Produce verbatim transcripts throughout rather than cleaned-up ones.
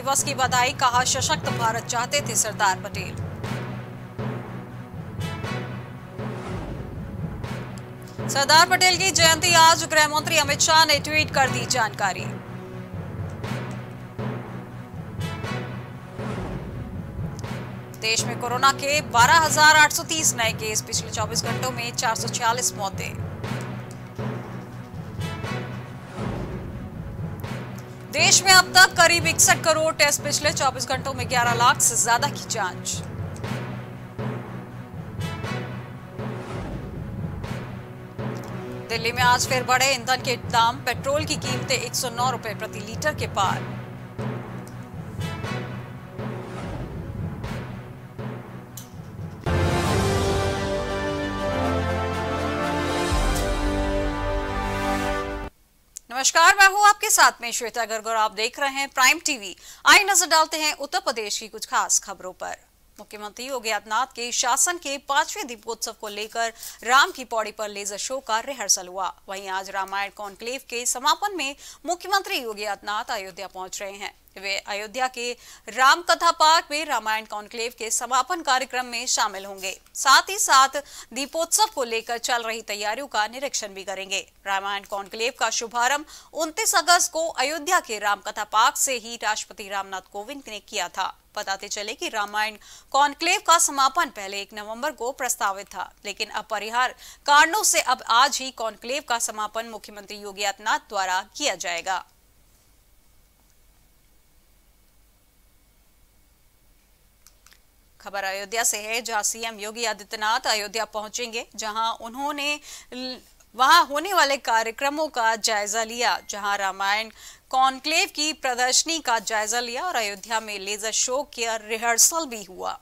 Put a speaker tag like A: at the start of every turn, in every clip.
A: दिवस की बधाई, कहा सशक्त भारत चाहते थे सरदार पटेल। सरदार पटेल की जयंती आज, गृह मंत्री अमित शाह ने ट्वीट कर दी जानकारी। देश में कोरोना के बारह हजार आठ सौ तीस नए केस, पिछले चौबीस घंटों में चार सौ छियालीस मौतें। देश में अब तक करीब इकसठ करोड़ टेस्ट, पिछले चौबीस घंटों में ग्यारह लाख से ज्यादा की जांच। दिल्ली में आज फिर बढ़े ईंधन के दाम, पेट्रोल की कीमतें एक सौ नौ रुपए प्रति लीटर के पार। नमस्कार, मैं हूं आपके साथ में श्वेता गर्ग और आप देख रहे हैं प्राइम टीवी। आइए नजर डालते हैं उत्तर प्रदेश की कुछ खास खबरों पर। मुख्यमंत्री योगी आदित्यनाथ के शासन के पांचवें दीपोत्सव को लेकर राम की पौड़ी पर लेजर शो का रिहर्सल हुआ। वहीं आज रामायण कॉन्क्लेव के समापन में मुख्यमंत्री योगी आदित्यनाथ अयोध्या पहुंच रहे हैं। वे अयोध्या के राम कथा पार्क में रामायण कॉन्क्लेव के समापन कार्यक्रम में शामिल होंगे। साथ ही साथ दीपोत्सव को लेकर चल रही तैयारियों का निरीक्षण भी करेंगे। रामायण कॉन्क्लेव का शुभारंभ उनतीस अगस्त को अयोध्या के राम कथा पार्क से ही राष्ट्रपति रामनाथ कोविंद ने किया था। बताते चले कि रामायण कॉन्क्लेव का समापन पहले एक नवंबर को प्रस्तावित था, लेकिन अपरिहार्य कारणों से अब आज ही कॉन्क्लेव का समापन मुख्यमंत्री योगी आदित्यनाथ द्वारा किया जाएगा। खबर अयोध्या से है, जहां सीएम योगी आदित्यनाथ अयोध्या पहुंचेंगे, जहां उन्होंने वहां होने वाले कार्यक्रमों का जायजा लिया, जहां रामायण कॉन्क्लेव की प्रदर्शनी का जायजा लिया और अयोध्या में लेजर शो का रिहर्सल भी हुआ।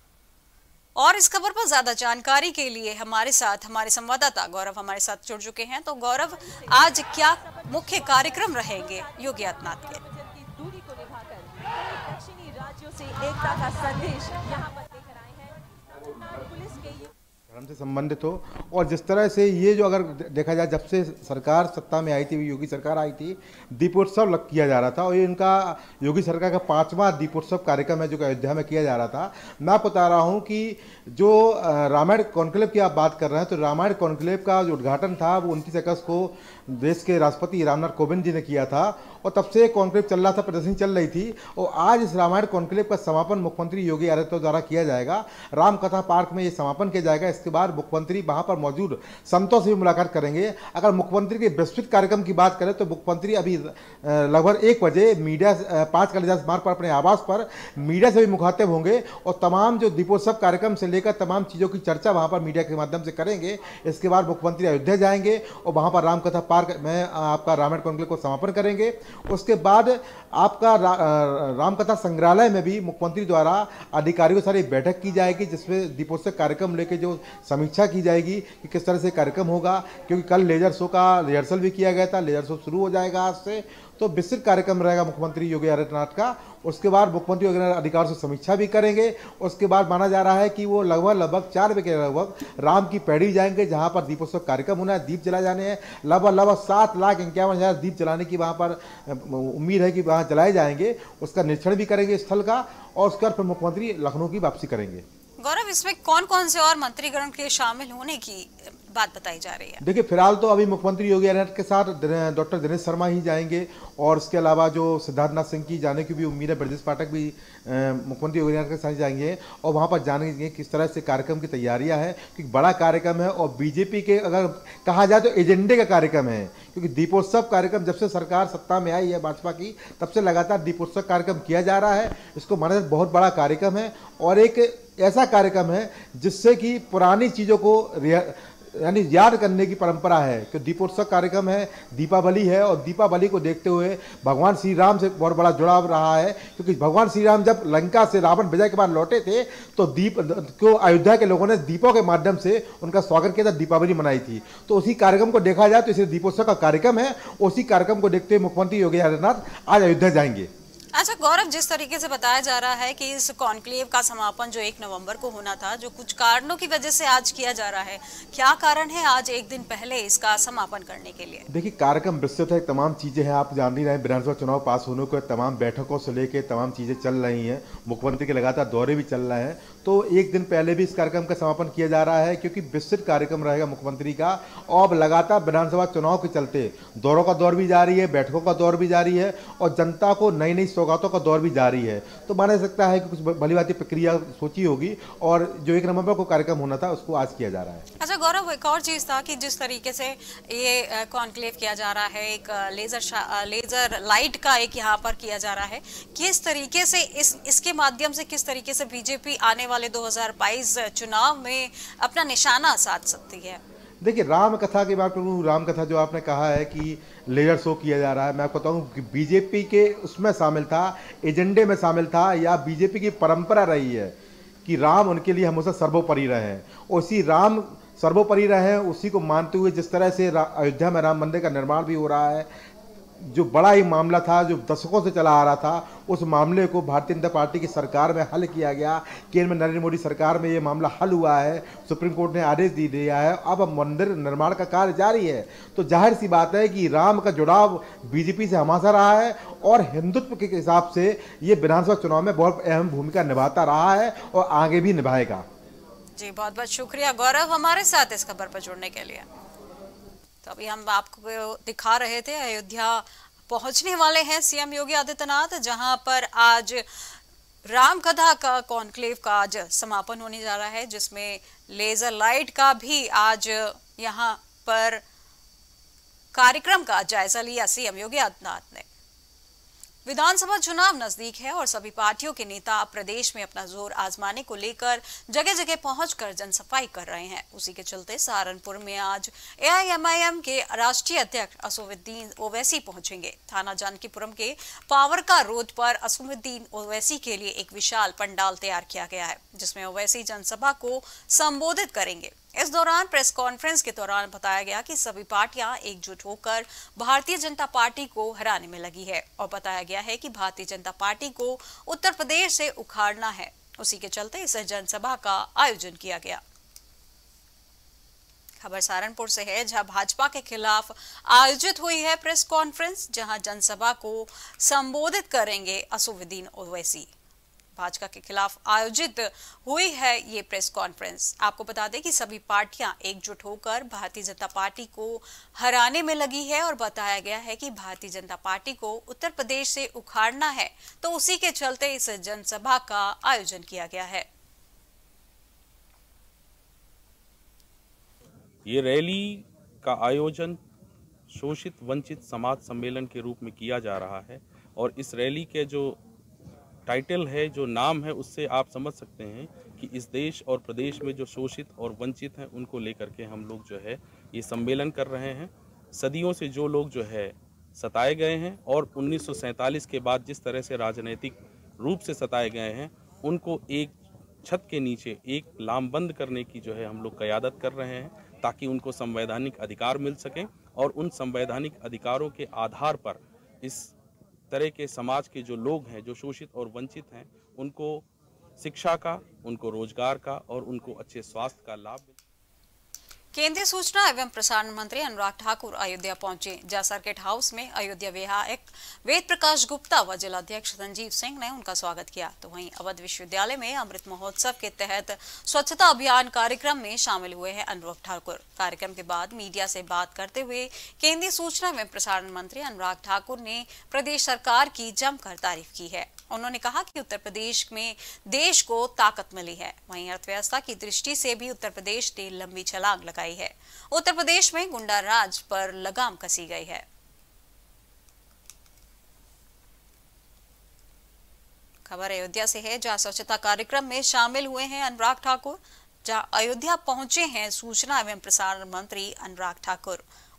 A: और इस खबर पर ज्यादा जानकारी के लिए हमारे साथ हमारे संवाददाता गौरव हमारे साथ जुड़ चुके हैं। तो गौरव, आज क्या मुख्य कार्यक्रम रहेंगे योगी आदित्यनाथ के?
B: दूरी को निभाकर दक्षिणी राज्यों से एकता का संदेश यहाँ पर लेकर आए हैं। पुलिस के
C: धर्म से संबंधित हो, और जिस तरह से ये जो अगर देखा जाए, जब से सरकार सत्ता में आई थी, योगी सरकार आई थी, दीपोत्सव लग किया जा रहा था, और ये इनका योगी सरकार का पांचवा दीपोत्सव कार्यक्रम है जो कि अयोध्या में किया जा रहा था। मैं बता रहा हूँ कि जो रामायण कॉन्क्लेव की आप बात कर रहे हैं, तो रामायण कॉन्क्लेव का जो उद्घाटन था वो उनतीस अगस्त को देश के राष्ट्रपति रामनाथ कोविंद जी ने किया था, और तब से कॉन्क्लेव चल रहा था, प्रदर्शनी चल रही थी। और आज इस रामायण कॉन्क्लेव का समापन मुख्यमंत्री योगी आदित्यनाथ द्वारा किया जाएगा। राम कथा पार्क में ये समापन किया जाएगा। इसके बाद मुख्यमंत्री वहां पर मौजूद संतों से भी मुलाकात करेंगे। अगर मुख्यमंत्री के विस्तृत कार्यक्रम की बात करें तो मुख्यमंत्री अभी लगभग एक बजे मीडिया पांच कालिदास मार्ग पर अपने आवास पर मीडिया से भी मुखातिब होंगे, और तमाम जो दीपोत्सव कार्यक्रम से लेकर तमाम चीज़ों की चर्चा वहां पर मीडिया के माध्यम से करेंगे। इसके बाद मुख्यमंत्री अयोध्या जाएंगे और वहां पर राम कथा पार्क में आपका रामायण कॉन्क्लेव को समापन करेंगे। उसके बाद आपका रा, रामकथा संग्रहालय में भी मुख्यमंत्री द्वारा अधिकारियों से बैठक की जाएगी, जिसमें दीपोत्सव कार्यक्रम लेके जो समीक्षा की जाएगी कि किस तरह से कार्यक्रम होगा, क्योंकि कल लेजर शो का रिहर्सल भी किया गया था। लेजर शो शुरू हो जाएगा आज से, तो विस्तृत कार्यक्रम रहेगा मुख्यमंत्री योगी आदित्यनाथ का। उसके बाद मुख्यमंत्री योगी अधिकारियों से समीक्षा भी करेंगे। उसके बाद माना जा रहा है कि वो लगभग लगभग चार बजे के लगभग राम की पैड़ी जाएंगे, जहां पर दीपोत्सव कार्यक्रम होना है, दीप जलाए जाने हैं। लगभग लगभग सात लाख इक्यावन हजार दीप जलाने की वहां पर उम्मीद है कि वहां जलाए जाएंगे। उसका निरीक्षण भी करेंगे स्थल का, और उसके बाद फिर मुख्यमंत्री लखनऊ की वापसी करेंगे।
A: गौरव, इसमें कौन कौन से और मंत्रीगण के शामिल होने की बात बताई जा रही है?
C: देखिए, फिलहाल तो अभी मुख्यमंत्री योगी आदित्यनाथ के साथ डॉक्टर दिनेश शर्मा ही जाएंगे, और उसके अलावा जो सिद्धार्थनाथ सिंह की जाने की भी उम्मीद है, ब्रजेश पाठक भी मुख्यमंत्री योगी आदित्यनाथ के साथ जाएंगे, और वहां पर जानेंगे किस तरह से कार्यक्रम की तैयारियां हैं, क्योंकि बड़ा कार्यक्रम है। और बीजेपी के अगर कहा जाए तो एजेंडे का कार्यक्रम है, क्योंकि दीपोत्सव कार्यक्रम जब से सरकार सत्ता में आई है भाजपा की, तब से लगातार दीपोत्सव कार्यक्रम किया जा रहा है। इसको माना जाए बहुत बड़ा कार्यक्रम है, और एक ऐसा कार्यक्रम है जिससे कि पुरानी चीज़ों को यानी याद करने की परंपरा है। कि दीपोत्सव कार्यक्रम है, दीपावली है, और दीपावली को देखते हुए भगवान श्री राम से बहुत बड़ा जुड़ाव रहा है, क्योंकि भगवान श्री राम जब लंका से रावण विजय के बाद लौटे थे, तो दीप को अयोध्या के लोगों ने दीपों के माध्यम से उनका स्वागत किया था, दीपावली मनाई थी। तो उसी कार्यक्रम को देखा जाए तो इसे दीपोत्सव का कार्यक्रम है। उसी कार्यक्रम को देखते हुए मुख्यमंत्री योगी आदित्यनाथ आज अयोध्या जाएंगे।
A: अच्छा गौरव, जिस तरीके से बताया जा रहा है कि इस कॉन्क्लेव का समापन जो एक नवंबर को होना था, जो कुछ कारणों की वजह से आज किया जा रहा है, क्या कारण है आज एक दिन पहले इसका समापन करने के लिए?
C: देखिए, कार्यक्रम विस्तृत है, तमाम चीजें हैं, आप जान ही रहे हैं, विधानसभा चुनाव पास होने को तमाम बैठकों से लेके तमाम चीजें चल रही हैं, मुख्यमंत्री के लगातार दौरे भी चल रहे हैं, तो एक दिन पहले भी इस कार्यक्रम का समापन किया जा रहा है, क्योंकि विस्तृत कार्यक्रम रहेगा मुख्यमंत्री का। और लगातार विधानसभा चुनाव के चलते दौरों का दौर भी जारी है, बैठकों का दौर भी जारी है और जनता को नई नई सौगातों का दौर भी जारी है। तो माना जा सकता है कि कुछ भली भांति प्रक्रिया सोची होगी और जो एक नवंबर को कार्यक्रम होना था उसको आज किया जा रहा है।
A: अच्छा गौरव, एक और चीज था कि जिस तरीके से ये कॉन्क्लेव किया जा रहा है, एक लेजर लेजर लाइट का एक यहाँ पर किया जा रहा है, किस तरीके से इस इसके माध्यम से किस तरीके से बीजेपी आने वाले दो हजार बाईस चुनाव में अपना निशाना साध सकती है?
C: देखिए, राम कथा की बात करूँ, राम कथा जो आपने कहा है कि लेजर शो किया जा रहा है, मैं आपको बताऊँ कि बीजेपी के उसमें शामिल था, एजेंडे में शामिल था, या बीजेपी की परंपरा रही है कि राम उनके लिए हमेशा सर्वोपरि रहे हैं। उसी राम सर्वोपरि रहे हैं, उसी को मानते हुए जिस तरह से अयोध्या में राम मंदिर का निर्माण भी हो रहा है, जो बड़ा ही मामला था, जो दशकों से चला आ रहा था, उस मामले को भारतीय जनता पार्टी की सरकार में हल किया गया। केंद्र में नरेंद्र मोदी सरकार में ये मामला हल हुआ है, सुप्रीम कोर्ट ने आदेश दे दिया है, अब मंदिर निर्माण का कार्य जारी है। तो जाहिर सी बात है कि राम का जुड़ाव बीजेपी से हमेशा रहा है और हिंदुत्व के हिसाब से ये विधानसभा चुनाव में बहुत अहम भूमिका निभाता रहा है और आगे भी निभाएगा।
A: जी, बहुत बहुत शुक्रिया गौरव हमारे साथ इस खबर पर जुड़ने के लिए। तो अभी हम आपको दिखा रहे थे, अयोध्या पहुंचने वाले हैं सीएम योगी आदित्यनाथ, जहां पर आज राम कथा का कॉन्क्लेव का आज समापन होने जा रहा है, जिसमें लेजर लाइट का भी आज यहां पर कार्यक्रम का जायजा लिया सीएम योगी आदित्यनाथ ने। विधानसभा चुनाव नजदीक है और सभी पार्टियों के नेता प्रदेश में अपना जोर आजमाने को लेकर जगह जगह पहुंचकर जनसफाई कर रहे हैं। उसी के चलते सहारनपुर में आज एआईएमआईएम के राष्ट्रीय अध्यक्ष असदुद्दीन ओवैसी पहुंचेंगे। थाना जानकीपुरम के पावरका रोड पर असदुद्दीन ओवैसी के लिए एक विशाल पंडाल तैयार किया गया है, जिसमें ओवैसी जनसभा को संबोधित करेंगे। इस दौरान प्रेस कॉन्फ्रेंस के दौरान बताया गया कि सभी पार्टियां एकजुट होकर भारतीय जनता पार्टी को हराने में लगी है और बताया गया है कि भारतीय जनता पार्टी को उत्तर प्रदेश से उखाड़ना है। उसी के चलते इस जनसभा का आयोजन किया गया। खबर सहारनपुर से है, जहां भाजपा के खिलाफ आयोजित हुई है प्रेस कॉन्फ्रेंस, जहां जनसभा को संबोधित करेंगे असदुद्दीन ओवैसी। भाजपा के खिलाफ आयोजित हुई है ये प्रेस कॉन्फ्रेंस। आपको बता दें कि सभी पार्टियां एकजुट होकर भारतीय जनता पार्टी को हराने में लगी है और बताया गया है कि भारतीय जनता पार्टी को उत्तर प्रदेश से उखाड़ना है, तो उसी के चलते इस जनसभा का आयोजन किया गया है।
D: ये रैली का आयोजन शोषित वंचित समाज सम्मेलन के रूप में किया जा रहा है और इस रैली के जो टाइटल है, जो नाम है, उससे आप समझ सकते हैं कि इस देश और प्रदेश में जो शोषित और वंचित हैं उनको लेकर के हम लोग जो है ये सम्मेलन कर रहे हैं। सदियों से जो लोग जो है सताए गए हैं और उन्नीस सौ सैंतालीस के बाद जिस तरह से राजनीतिक रूप से सताए गए हैं, उनको एक छत के नीचे एक लामबंद करने की जो है हम लोग क़यादत कर रहे हैं, ताकि उनको संवैधानिक अधिकार मिल सकें और उन संवैधानिक अधिकारों के आधार पर इस तरह के समाज के जो लोग हैं, जो शोषित और वंचित हैं, उनको शिक्षा का, उनको रोजगार का और उनको अच्छे स्वास्थ्य का लाभ।
A: केंद्रीय सूचना एवं प्रसारण मंत्री अनुराग ठाकुर अयोध्या पहुंचे। जहां सर्किट हाउस में अयोध्या विधायक वेद प्रकाश गुप्ता व जिलाध्यक्ष संजीव सिंह ने उनका स्वागत किया। तो वहीं अवध विश्वविद्यालय में अमृत महोत्सव के तहत स्वच्छता अभियान कार्यक्रम में शामिल हुए हैं अनुराग ठाकुर। कार्यक्रम के बाद मीडिया से बात करते हुए केंद्रीय सूचना एवं प्रसारण मंत्री अनुराग ठाकुर ने प्रदेश सरकार की जमकर तारीफ की है। उन्होंने कहा कि उत्तर प्रदेश में देश को ताकत मिली है, वहीं अर्थव्यवस्था की दृष्टि से भी उत्तर प्रदेश ने लंबी छलांग लगाई है। उत्तर प्रदेश में गुंडा राज पर लगाम कसी गई है। खबर अयोध्या से है, जहां स्वच्छता कार्यक्रम में शामिल हुए हैं अनुराग ठाकुर। जहां अयोध्या पहुंचे हैं सूचना एवं प्रसारण मंत्री अनुराग ठाकुर।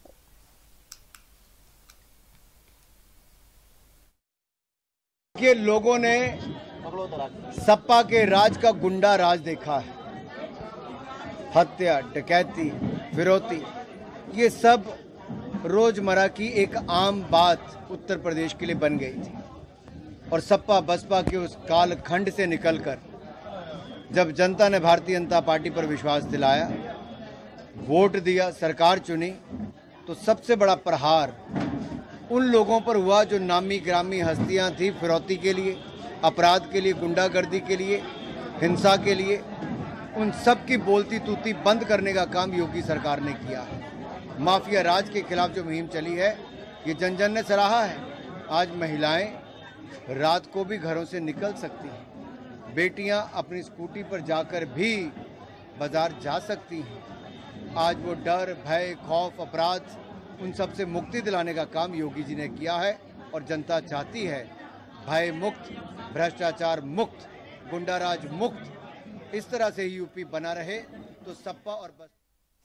E: के लोगों ने सपा के राज का गुंडा राज देखा है। हत्या, डकैती, फिरौती, ये सब रोजमर्रा की एक आम बात उत्तर प्रदेश के लिए बन गई थी। और सपा बसपा के उस कालखंड से निकलकर जब जनता ने भारतीय जनता पार्टी पर विश्वास दिलाया, वोट दिया, सरकार चुनी, तो सबसे बड़ा प्रहार उन लोगों पर हुआ जो नामी ग्रामी हस्तियां थी फिरौती के लिए, अपराध के लिए, गुंडागर्दी के लिए, हिंसा के लिए। उन सब की बोलती तूती बंद करने का काम योगी सरकार ने किया है। माफिया राज के खिलाफ जो मुहिम चली है, ये जन जन ने सराहा है। आज महिलाएं रात को भी घरों से निकल सकती हैं, बेटियां अपनी स्कूटी पर जाकर भी बाजार जा सकती हैं। आज वो डर, भय, खौफ, अपराध, उन सब से मुक्ति दिलाने का काम योगी जी ने किया है और जनता चाहती है भय मुक्त, भ्रष्टाचार मुक्त, गुंडाराज मुक्त। इस तरह से ही यूपी बना रहे तो सपा और बस।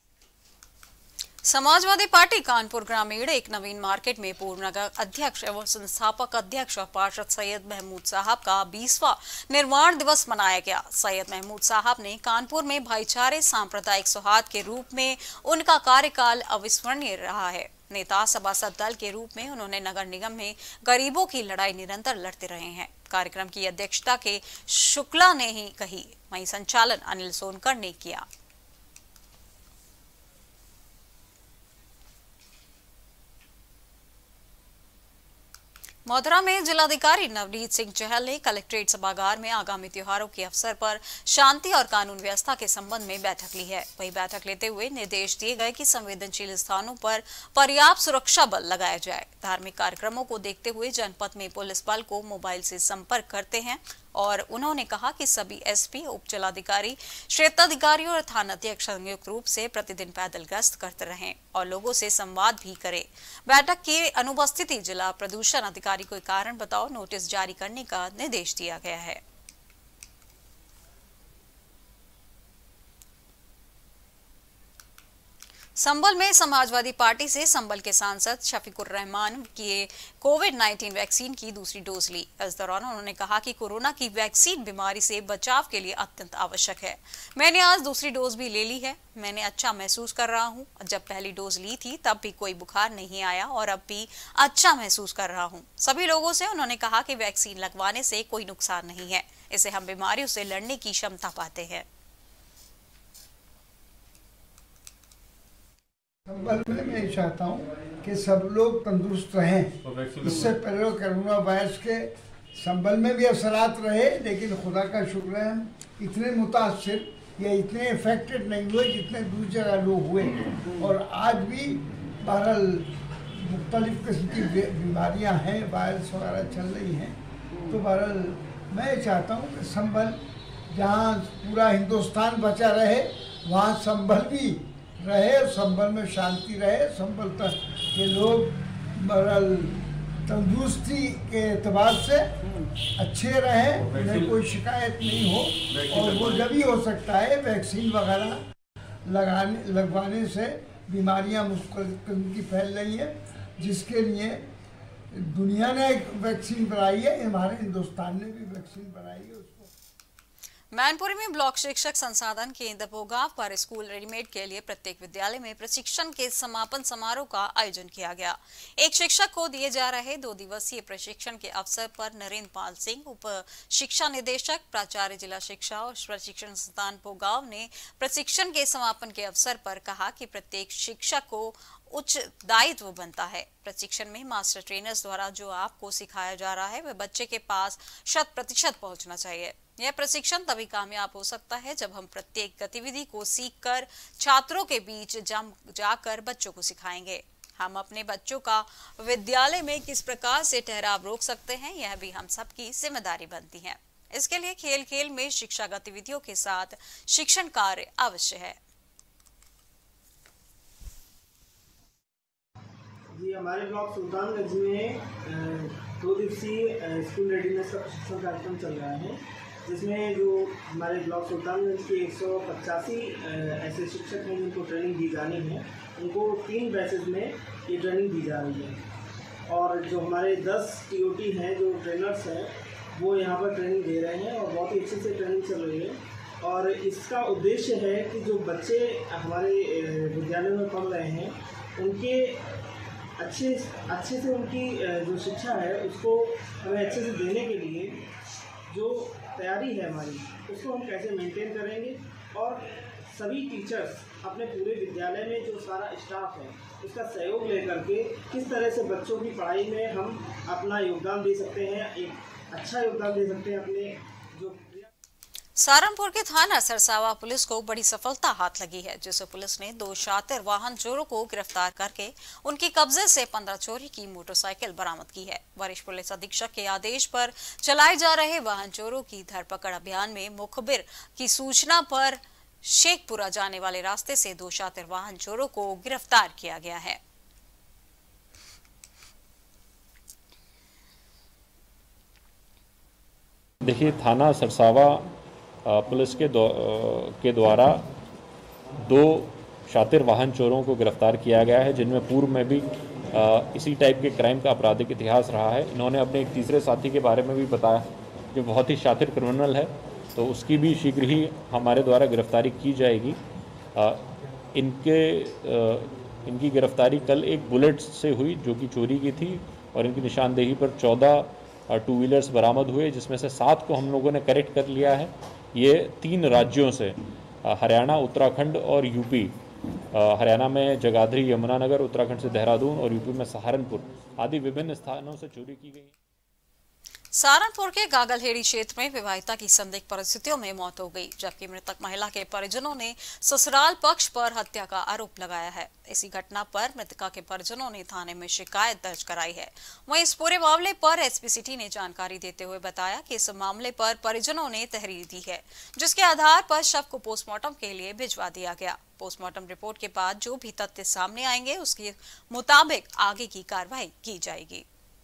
A: समाजवादी पार्टी कानपुर ग्रामीण एक नवीन मार्केट में पूर्व नगर अध्यक्ष एवं संस्थापक अध्यक्ष और पार्षद सैयद महमूद साहब का बीसवां निर्माण दिवस मनाया गया। सैयद महमूद साहब ने कानपुर में भाईचारे, सांप्रदायिक सौहार्द के रूप में उनका कार्यकाल अविस्मरणीय रहा है। नेता सभासद दल के रूप में उन्होंने नगर निगम में गरीबों की लड़ाई निरंतर लड़ते रहे हैं। कार्यक्रम की अध्यक्षता के शुक्ला ने ही कही, वहीं संचालन अनिल सोनकर ने किया। मथुरा में जिलाधिकारी नवनीत सिंह चहल ने कलेक्ट्रेट सभागार में आगामी त्योहारों के अवसर पर शांति और कानून व्यवस्था के संबंध में बैठक ली है। वही बैठक लेते हुए निर्देश दिए गए कि संवेदनशील स्थानों पर पर्याप्त सुरक्षा बल लगाया जाए। धार्मिक कार्यक्रमों को देखते हुए जनपद में पुलिस बल को मोबाइल से संपर्क करते हैं और उन्होंने कहा कि सभी एसपी, उप जिलाधिकारी, क्षेत्राधिकारी और थानाध्यक्ष संयुक्त रूप से प्रतिदिन पैदल गश्त करते रहें और लोगों से संवाद भी करें। बैठक की अनुपस्थिति जिला प्रदूषण अधिकारी को कारण बताओ नोटिस जारी करने का निर्देश दिया गया है। संभल में समाजवादी पार्टी से संभल के सांसद शफीकुर रहमान की कोविड नाइन्टीन वैक्सीन की दूसरी डोज ली। इस दौरान उन्होंने कहा कि कोरोना की वैक्सीन बीमारी से बचाव के लिए अत्यंत आवश्यक है। मैंने आज दूसरी डोज भी ले ली है, मैंने अच्छा महसूस कर रहा हूं। जब पहली डोज ली थी तब भी कोई बुखार नहीं आया और अब भी अच्छा महसूस कर रहा हूं। सभी लोगों से उन्होंने कहा कि वैक्सीन लगवाने से कोई नुकसान नहीं है, इससे हम बीमारियों से लड़ने की क्षमता पाते हैं।
F: संभल में मैं चाहता हूँ कि सब लोग तंदुरुस्त रहें। इससे पहले कोरोना वायरस के संभल में भी असरात रहे, लेकिन खुदा का शुक्र है हम इतने मुतासिर या इतने इफेक्टेड नहीं हुए जितने दूसरी जगह लोग हुए। और आज भी बहरहाल मुख्तलिफ किस्म की बीमारियाँ हैं, वायरस वगैरह चल रही हैं। तो बहरहाल मैं चाहता हूँ कि संभल जहाँ पूरा हिंदुस्तान बचा रहे वहाँ संभल भी रहे, संभल में शांति रहे, संभल तक के लोग बहरहाल तंदुरुस्ती के एतबार से अच्छे रहें, उन्हें कोई शिकायत नहीं हो। और वो जब ही हो सकता है वैक्सीन वगैरह लगाने लगवाने से बीमारियां मुख्तलिफ की फैल रही है, जिसके लिए दुनिया ने एक वैक्सीन बनाई है, हमारे हिंदुस्तान ने भी वैक्सीन बनाई है। उसको
A: मैनपुरी में ब्लॉक शिक्षक संसाधन केंद्र भोगाव पर स्कूल रेडीमेड के लिए प्रत्येक विद्यालय में प्रशिक्षण के समापन समारोह का आयोजन किया गया। एक शिक्षक को दिए जा रहे दो दिवसीय प्रशिक्षण के अवसर पर नरेंद्र पाल सिंह, उप शिक्षा निदेशक, प्राचार्य जिला शिक्षा और प्रशिक्षण संस्थान भोगाव ने प्रशिक्षण के समापन के अवसर पर कहा कि प्रत्येक शिक्षक को उच्च दायित्व बनता है। प्रशिक्षण में मास्टर ट्रेनर्स द्वारा जो आपको सिखाया जा रहा है वह बच्चे के पास शत प्रतिशत पहुंचना चाहिए। यह प्रशिक्षण तभी कामयाब हो सकता है जब हम प्रत्येक गतिविधि को सीखकर छात्रों के बीच जम जाकर बच्चों को सिखाएंगे। हम अपने बच्चों का विद्यालय में किस प्रकार से ठहराव रोक सकते हैं, यह भी हम सबकी जिम्मेदारी बनती है। इसके लिए खेल खेल में शिक्षा गतिविधियों के साथ शिक्षण कार्य अवश्य है।
G: जी, हमारे ब्लॉक सुल्तानगंज में दो दिवसीय स्कूल रेडीनेस का प्रशिक्षण कार्यक्रम चल रहा है, जिसमें जो हमारे ब्लॉक सुल्तानगंज के एक सौ पचासी ऐसे शिक्षक हैं जिनको ट्रेनिंग दी जानी है, उनको तीन बैचेज में ये ट्रेनिंग दी जा रही है। और जो हमारे दस टीओटी हैं, जो ट्रेनर्स हैं, वो यहाँ पर ट्रेनिंग दे रहे हैं और बहुत ही अच्छे से ट्रेनिंग चल रही है। और इसका उद्देश्य है कि जो बच्चे हमारे विद्यालय में पढ़ रहे हैं, उनके अच्छे अच्छे से उनकी जो शिक्षा है उसको हमें अच्छे से देने के लिए जो तैयारी है हमारी उसको हम कैसे मेंटेन करेंगे, और सभी टीचर्स अपने पूरे विद्यालय में जो सारा स्टाफ है उसका सहयोग लेकर के किस तरह से बच्चों की पढ़ाई में हम अपना योगदान दे सकते हैं, एक अच्छा योगदान दे सकते हैं अपने जो।
A: सहारनपुर के थाना सरसावा पुलिस को बड़ी सफलता हाथ लगी है, जिससे पुलिस ने दो शातिर वाहन चोरों को गिरफ्तार करके उनके कब्जे से पंद्रह चोरी की मोटरसाइकिल बरामद की है। वरिष्ठ पुलिस अधीक्षक के आदेश पर चलाए जा रहे वाहन चोरों की धरपकड़ अभियान में मुखबिर की सूचना पर शेखपुरा जाने वाले रास्ते से दो शातिर वाहन चोरों को गिरफ्तार किया गया है।
H: देखिए, थाना सरसावा पुलिस के के द्वारा दो शातिर वाहन चोरों को गिरफ्तार किया गया है, जिनमें पूर्व में भी आ, इसी टाइप के क्राइम का आपराधिक इतिहास रहा है। इन्होंने अपने एक तीसरे साथी के बारे में भी बताया जो बहुत ही शातिर क्रिमिनल है, तो उसकी भी शीघ्र ही हमारे द्वारा गिरफ्तारी की जाएगी। आ, इनके आ, इनकी गिरफ्तारी कल एक बुलेट से हुई जो कि चोरी की थी, और इनकी निशानदेही पर चौदह टू व्हीलर्स बरामद हुए, जिसमें से सात को हम लोगों ने करेक्ट कर लिया है। ये तीन राज्यों से, हरियाणा, उत्तराखंड और यूपी, हरियाणा में जगाधरी, यमुनानगर, उत्तराखंड से देहरादून और यूपी में सहारनपुर आदि विभिन्न स्थानों से चोरी की गई।
A: सहारनपुर के गागलहेड़ी क्षेत्र में विवाहिता की संदिग्ध परिस्थितियों में मौत हो गई, जबकि मृतक महिला के परिजनों ने ससुराल पक्ष पर हत्या का आरोप लगाया है। इसी घटना पर मृतका के परिजनों ने थाने में शिकायत दर्ज कराई है। वहीं इस पूरे मामले पर एसपी सिटी ने जानकारी देते हुए बताया कि इस मामले पर परिजनों ने तहरीर दी है, जिसके आधार पर शव को पोस्टमार्टम के लिए भिजवा दिया गया। पोस्टमार्टम रिपोर्ट के बाद जो भी तथ्य सामने आएंगे उसके मुताबिक आगे की कार्रवाई की जाएगी।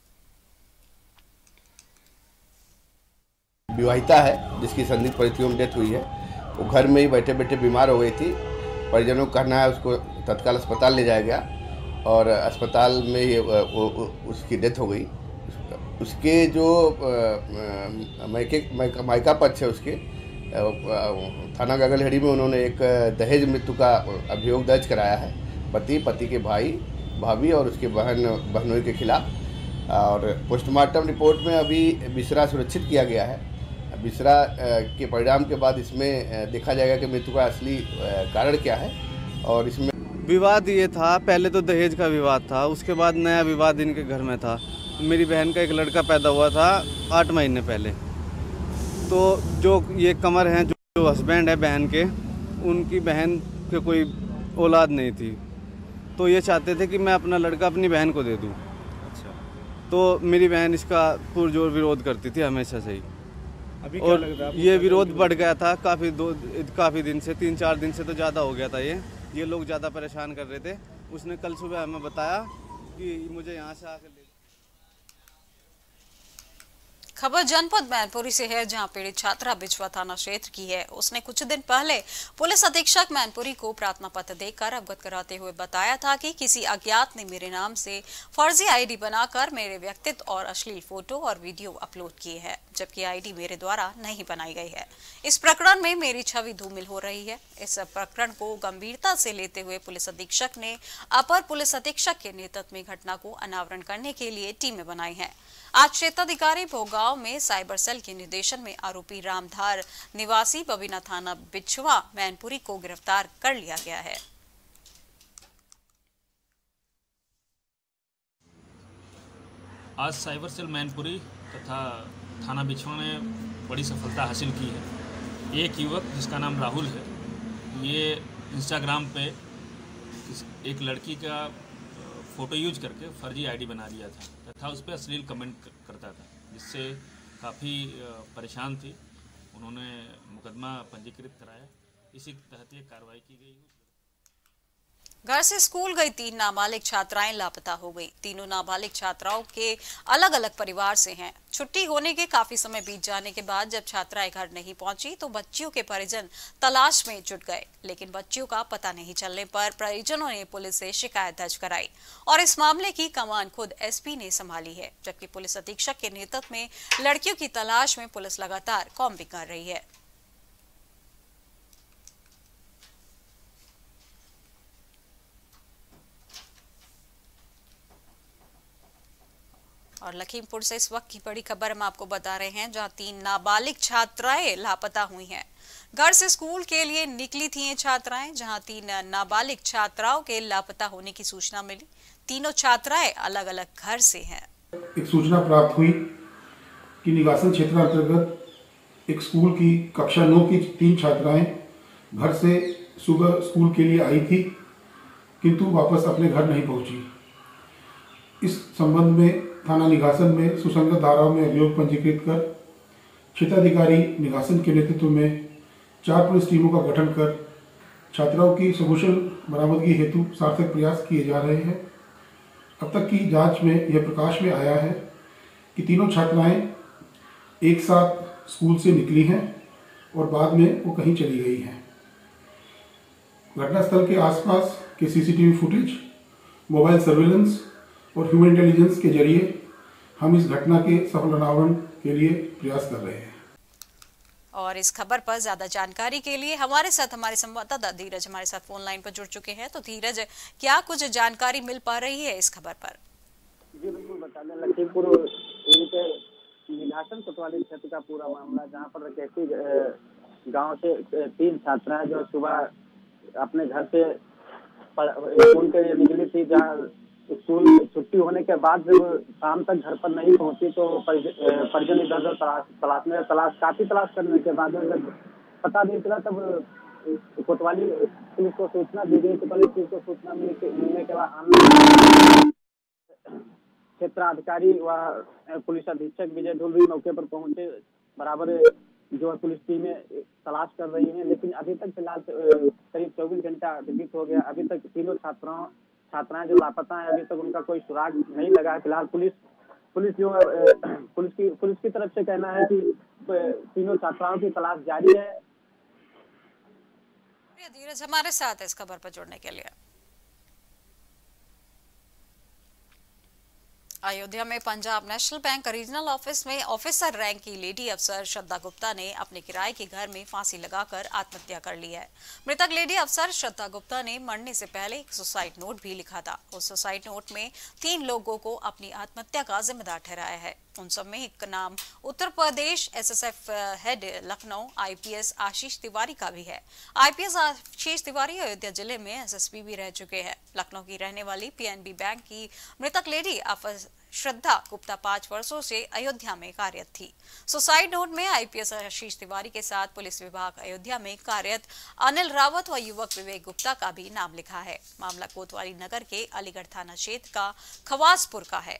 I: विवाहिता है जिसकी संदिग्ध परिस्थितियों में डेथ हुई है, वो घर में ही बैठे बैठे बीमार हो गई थी। परिजनों का कहना है उसको तत्काल अस्पताल ले जाया गया और अस्पताल में ही उसकी डेथ हो गई। उसके जो मायके मायका पक्ष है उसके थाना गागलहेड़ी में उन्होंने एक दहेज मृत्यु का अभियोग दर्ज कराया है पति, पति के भाई, भाभी और उसके बहन बहनों के खिलाफ। और पोस्टमार्टम रिपोर्ट में अभी बिसरा सुरक्षित किया गया है। बिसरा के परिणाम के बाद इसमें देखा जाएगा कि मृत्यु का असली कारण क्या है। और इसमें
J: विवाद ये था, पहले तो दहेज का विवाद था, उसके बाद नया विवाद इनके घर में था। मेरी बहन का एक लड़का पैदा हुआ था आठ महीने पहले, तो जो ये कमर हैं, जो हस्बैंड है बहन के, उनकी बहन के कोई औलाद नहीं थी, तो ये चाहते थे कि मैं अपना लड़का अपनी बहन को दे दूँ। अच्छा। तो मेरी बहन इसका पुरजोर विरोध करती थी हमेशा से ही। अभी और क्या लगता है ये विरोध बढ़ गया था काफ़ी दो काफ़ी दिन से, तीन चार दिन से तो ज़्यादा हो गया था। ये ये लोग ज़्यादा परेशान कर रहे थे। उसने कल सुबह हमें बताया कि मुझे यहाँ से आकर ले।
A: खबर जनपद मैनपुरी से है, जहां पीड़ित छात्रा बिछवा थाना क्षेत्र की है। उसने कुछ दिन पहले पुलिस अधीक्षक मैनपुरी को प्रार्थना पत्र देकर अवगत कराते हुए बताया था कि किसी अज्ञात ने मेरे नाम से फर्जी आईडी बनाकर मेरे व्यक्तित्व और अश्लील फोटो और वीडियो अपलोड किए हैं, जबकि आईडी मेरे द्वारा नहीं बनाई गई है। इस प्रकरण में मेरी छवि धूमिल हो रही है। इस प्रकरण को गंभीरता से लेते हुए पुलिस अधीक्षक ने अपर पुलिस अधीक्षक के नेतृत्व में घटना को अनावरण करने के लिए टीमें बनाई हैं। आज क्षेत्राधिकारी भोगांव में साइबर सेल के निर्देशन में आरोपी रामधार निवासी बबीना थाना बिछवा मैनपुरी को गिरफ्तार कर लिया गया है।
K: आज साइबर सेल मैनपुरी तथा थाना बिछवा ने बड़ी सफलता हासिल की है। एक युवक जिसका नाम राहुल है, ये इंस्टाग्राम पे एक लड़की का फ़ोटो यूज करके फर्जी आईडी बना लिया था तथा उस पर अश्लील कमेंट करता था, जिससे काफ़ी परेशान थी। उन्होंने मुकदमा पंजीकृत कराया। इसी तहत ये कार्रवाई की गई।
A: घर से स्कूल गई तीन नाबालिग छात्राएं लापता हो गई। तीनों नाबालिग छात्राओं के अलग अलग परिवार से हैं। छुट्टी होने के काफी समय बीत जाने के बाद जब छात्राएं घर नहीं पहुंची तो बच्चियों के परिजन तलाश में जुट गए, लेकिन बच्चियों का पता नहीं चलने पर परिजनों ने पुलिस से शिकायत दर्ज कराई और इस मामले की कमान खुद एसपी ने संभाली है, जबकि पुलिस अधीक्षक के नेतृत्व में लड़कियों की तलाश में पुलिस लगातार कॉम्बिंग कर रही है। और लखीमपुर से इस वक्त की बड़ी खबर हम आपको बता रहे हैं, जहां तीन नाबालिग छात्राएं लापता हुई हैं। घर से स्कूल के लिए निकली थी ये छात्राएं, जहां तीन नाबालिग छात्राओं के लापता होने की सूचना मिली। तीनों छात्राएं अलग अलग घर से हैं।
L: एक सूचना प्राप्त हुई कि निवासन क्षेत्र अंतर्गत एक स्कूल की कक्षा नौ की तीन छात्राएं घर से सुबह स्कूल के लिए आई थी, किंतु वापस अपने घर नहीं पहुंची। इस संबंध में थाना निगासन में सुसंगत धाराओं में अभियोग पंजीकृत कर क्षेत्राधिकारी निगासन के नेतृत्व में चार पुलिस टीमों का गठन कर छात्राओं की सकुशल बरामदगी हेतु सार्थक प्रयास किए जा रहे हैं। अब तक की जांच में यह प्रकाश में आया है कि तीनों छात्राएं एक साथ स्कूल से निकली हैं और बाद में वो कहीं चली गई हैं। घटनास्थल के आसपास के सीसीटीवी फुटेज, मोबाइल सर्वेलेंस और ह्यूमन इंटेलिजेंस के जरिए हम इस घटना के सफल अनावरण के लिए प्रयास कर रहे हैं।
A: और इस खबर पर ज्यादा जानकारी के लिए हमारे साथ हमारे संवाददाता धीरज हमारे साथ फोन लाइन पर जुड़ चुके हैं। तो धीरज, क्या कुछ जानकारी मिल पा रही है इस खबर पर?
M: जी बिल्कुल, बता दें लखीमपुर के निघासन कोतवाली क्षेत्र का पूरा मामला, जहां पर कैसी गांव से तीन छात्राएं जो सुबह अपने घर से स्कूल के लिए निकली थी, जहां स्कूल छुट्टी होने के बाद जब शाम तक घर पर नहीं पहुंची तो परिजन इधर उधर तलाश तलाश में तलाश काफी तलाश करने के बाद जब पता नहीं चला, तब कोतवाली पुलिस को सूचना दी गई। कोतवाली पुलिस को सूचना मिलने के बाद क्षेत्राधिकारी व पुलिस अधीक्षक विजय ढुलरी मौके पर पहुंचे। बराबर जो पुलिस टीमें तलाश कर रही हैं, लेकिन अभी तक फिलहाल करीब चौबीस घंटा व्यतीत हो गया। अभी तक तीनों छात्राओं छात्राएं जो लापता हैं, अभी तक उनका कोई सुराग नहीं लगा है। फिलहाल पुलिस पुलिस जो पुलिस की पुलिस की तरफ से कहना है कि तीनों छात्राओं की तलाश जारी है।
A: धीरज हमारे साथ इस खबर पर जुड़ने के लिए। अयोध्या में Punjab National Bank regional office में ऑफिसर रैंक की लेडी अफसर श्रद्धा गुप्ता ने अपने किराए के घर में फांसी लगाकर आत्महत्या कर ली है। मृतक लेडी अफसर श्रद्धा गुप्ता ने मरने से पहले एक सुसाइड नोट भी लिखा था। उस सुसाइड नोट में तीन लोगों को अपनी आत्महत्या का जिम्मेदार ठहराया है। उन सब में एक नाम Uttar Pradesh SSF head Lucknow IPS Ashish Tiwari का भी है। आईपीएस आशीष तिवारी अयोध्या जिले में एसएसपी भी रह चुके हैं। लखनऊ की रहने वाली पीएनबी बैंक की मृतक लेडी श्रद्धा गुप्ता पांच वर्षों से अयोध्या में कार्यरत थी। सुसाइड नोट में आईपीएस आशीष तिवारी के साथ पुलिस विभाग अयोध्या में कार्यरत अनिल रावत व युवक विवेक गुप्ता का भी नाम लिखा है। मामला कोतवाली नगर के अलीगढ़ थाना क्षेत्र का खवासपुर का है।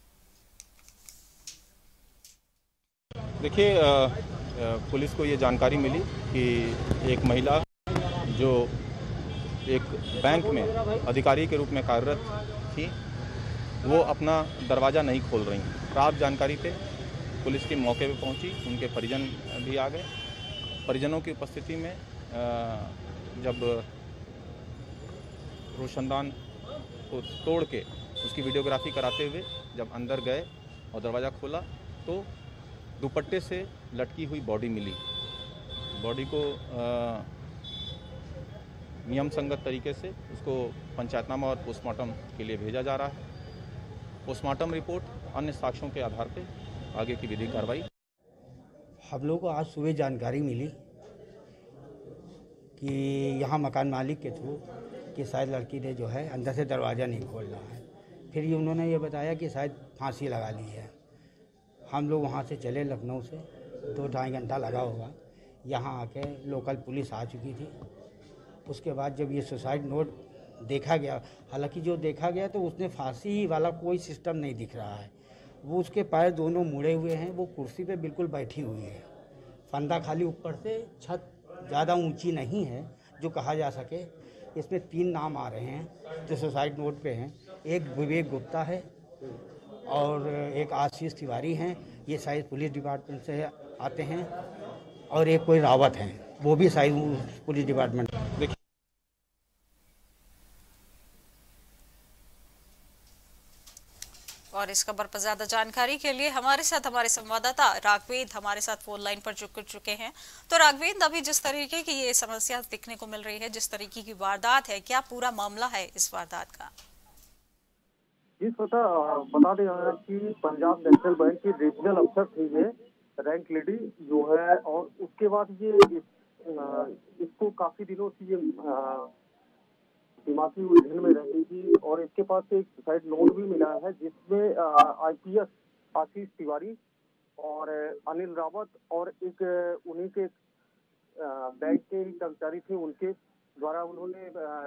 N: देखिए, पुलिस को ये जानकारी मिली कि एक महिला जो एक बैंक में अधिकारी के रूप में कार्यरत थी, वो अपना दरवाज़ा नहीं खोल रही। प्राप्त जानकारी पे पुलिस की मौके पे पहुंची, उनके परिजन भी आ गए। परिजनों की उपस्थिति में जब रोशनदान को तोड़ के उसकी वीडियोग्राफी कराते हुए जब अंदर गए और दरवाज़ा खोला तो दुपट्टे से लटकी हुई बॉडी मिली। बॉडी को नियम संगत तरीके से उसको पंचायतनामा और पोस्टमार्टम के लिए भेजा जा रहा है। पोस्टमार्टम रिपोर्ट अन्य साक्ष्यों के आधार पर आगे की विधिक कार्रवाई।
O: हम लोग को आज सुबह जानकारी मिली कि यहाँ मकान मालिक के थ्रू कि शायद लड़की ने जो है अंदर से दरवाज़ा नहीं खोल रहा है। फिर ये उन्होंने ये बताया कि शायद फांसी लगा ली है। हम लोग वहाँ से चले, लखनऊ से दो ढाई घंटा लगा होगा। यहाँ आके लोकल पुलिस आ चुकी थी। उसके बाद जब ये सुसाइड नोट देखा गया, हालांकि जो देखा गया तो उसने फांसी वाला कोई सिस्टम नहीं दिख रहा है। वो उसके पैर दोनों मुड़े हुए हैं, वो कुर्सी पे बिल्कुल बैठी हुई है। फंदा खाली ऊपर से, छत ज़्यादा ऊंची नहीं है जो कहा जा सके। इसमें तीन नाम आ रहे हैं जो सुसाइड नोट पे हैं। एक विवेक गुप्ता है और एक आशीष तिवारी हैं, ये शायद पुलिस डिपार्टमेंट से आते हैं, और एक कोई रावत हैं, वो भी शायद पुलिस डिपार्टमेंट।
A: और इस खबर पर ज्यादा जानकारी के लिए हमारे साथ हमारे संवाददाता राघवेंद्र हमारे साथ फोन लाइन पर जुड़ चुके हैं। तो राघवेंद्र, अभी जिस तरीके की ये समस्या दिखने को मिल रही है, जिस तरीके की वारदात है, क्या पूरा मामला है इस वारदात का?
P: जी श्रोता, बता दें कि पंजाब नेशनल बैंक की रीजनल अफसर थी ये रैंक लेडी जो है, और उसके बाद ये इसको काफी दिनों से ये दिमागी उलझन में रहती थी और इसके पास एक सुसाइड नोट भी मिला है जिसमें आईपीएस आशीष तिवारी और अनिल रावत और एक उन्हीं के बैंक के कर्मचारी थे, उनके द्वारा उन्होंने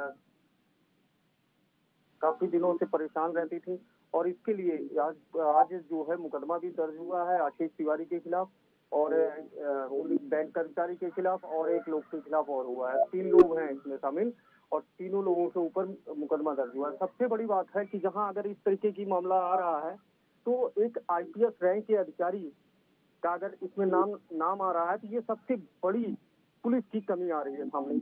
P: काफी दिनों से परेशान रहती थी और इसके लिए आज आज जो है मुकदमा भी दर्ज हुआ है आशीष तिवारी के खिलाफ और बैंक कर्मचारी के खिलाफ और एक लोग के खिलाफ और हुआ है। तीन लोग हैं इसमें शामिल और तीनों लोगों के ऊपर मुकदमा दर्ज हुआ है। सबसे बड़ी बात है कि जहां अगर इस तरीके की मामला आ रहा है तो एक आईपीएस रैंक के अधिकारी का अगर इसमें नाम नाम आ रहा है तो ये सबसे बड़ी पुलिस की कमी आ रही है सामने।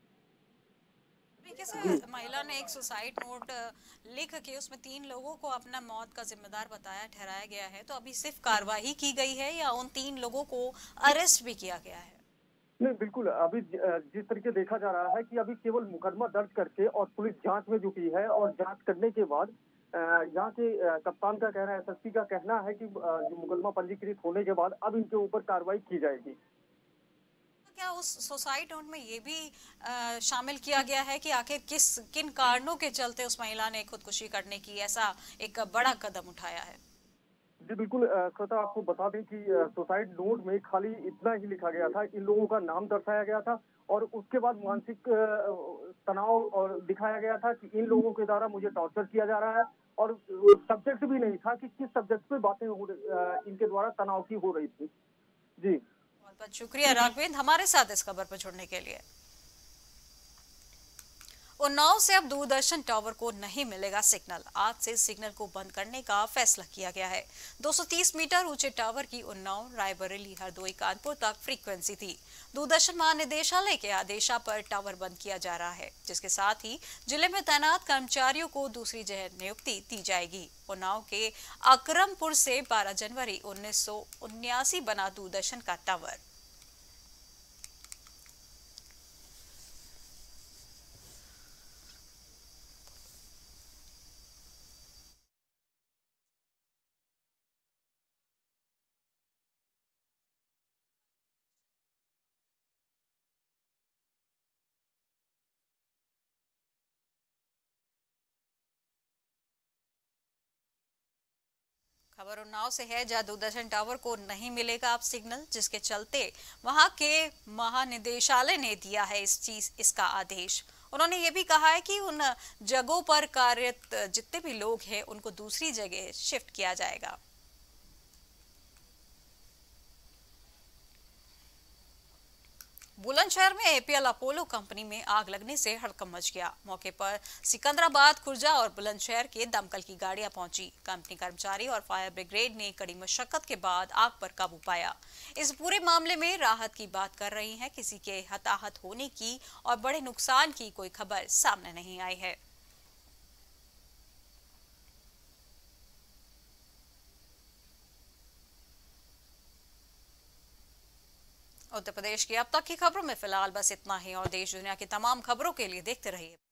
A: तरीके से महिला ने एक सुसाइड नोट लिख के उसमें तीन लोगों को अपना मौत का जिम्मेदार बताया ठहराया गया है, तो अभी सिर्फ कार्रवाई की गई है या उन तीन लोगों को अरेस्ट भी किया गया है?
P: नहीं, बिल्कुल, अभी जिस तरीके देखा जा रहा है कि अभी केवल मुकदमा दर्ज करके और पुलिस जांच में जुटी है और जांच करने के बाद यहाँ के कप्तान का कहना है, एसएसपी का कहना है कि मुकदमा पंजीकृत होने के बाद अब इनके ऊपर कार्रवाई की जाएगी।
A: क्या उस सुसाइड नोट में ये भी आ, शामिल किया गया है कि आखिर किस किन कारणों के चलते उस महिला ने खुदकुशी करने की ऐसा एक बड़ा कदम उठाया है?
P: जी बिल्कुल श्रोता, आपको बता दें कि सुसाइड नोट में खाली इतना ही लिखा गया था, इन लोगों का नाम दर्शाया गया था और उसके बाद मानसिक तनाव और दिखाया गया था कि इन लोगों के द्वारा मुझे टॉर्चर किया जा रहा है और सब्जेक्ट भी नहीं था कि किस सब्जेक्ट पे बातें हो इनके द्वारा तनाव की हो रही थी। जी
A: बहुत बहुत शुक्रिया राघवेंद्र हमारे साथ इस खबर पर जुड़ने के लिए। उन्नाव से अब दूरदर्शन टावर को नहीं मिलेगा सिग्नल। आज से सिग्नल को बंद करने का फैसला किया गया है। दो सौ तीस मीटर ऊंचे टावर की उन्नाव, रायबरेली, हरदोई, कानपुर तक फ्रीक्वेंसी थी। दूरदर्शन महानिदेशालय के आदेशा पर टावर बंद किया जा रहा है, जिसके साथ ही जिले में तैनात कर्मचारियों को दूसरी जगह नियुक्ति दी जाएगी। उन्नाव के अकरमपुर से बारह जनवरी उन्नीस सौ उन्यासी बना दूरदर्शन का टावर। खबर उन्नाव से है, जहां दूरदर्शन टावर को नहीं मिलेगा अब सिग्नल, जिसके चलते वहां के महानिदेशालय ने दिया है इस चीज इसका आदेश। उन्होंने ये भी कहा है कि उन जगहों पर कार्यरत जितने भी लोग हैं उनको दूसरी जगह शिफ्ट किया जाएगा। बुलंदशहर में एपीएल अपोलो कंपनी में आग लगने से हड़कंप मच गया। मौके पर सिकंदराबाद, खुर्जा और बुलंदशहर के दमकल की गाड़ियां पहुंची। कंपनी कर्मचारी और फायर ब्रिगेड ने कड़ी मशक्कत के बाद आग पर काबू पाया। इस पूरे मामले में राहत की बात कर रही हैं, किसी के हताहत होने की और बड़े नुकसान की कोई खबर सामने नहीं आई है। उत्तर प्रदेश की अब तक की खबरों में फिलहाल बस इतना ही और देश दुनिया की तमाम खबरों के लिए देखते रहिए।